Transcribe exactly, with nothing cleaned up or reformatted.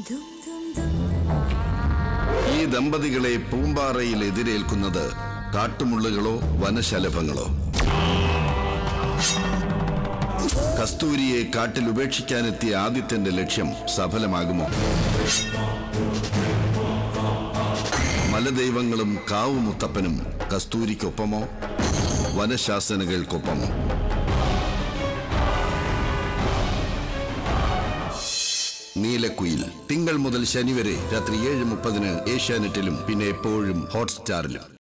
ഈ ദമ്പതികളെ പൂമ്പാറയിൽ എതിരേൽക്കുന്നത് കാട്ടുമുള്ളുകളോ വനശലഭങ്ങളോ? കസ്തൂരിയെ കാട്ടിൽ ഉപേക്ഷിക്കാനെത്തിയ ആദിത്യന്റെ ലക്ഷ്യം സഫലമാകുമോ? മലദൈവങ്ങളും കാവുമുത്തപ്പനും കസ്തൂരിക്കൊപ്പമോ വനശാസനകൾക്കൊപ്പമോ? നീലക്കുയിൽ തിങ്കൾ മുതൽ ശനി വരെ രാത്രി ഏഴ് മുപ്പതിന് ഏഷ്യാനെറ്റിലും പിന്നെ എപ്പോഴും ഹോട്ട്സ്റ്റാറിലും.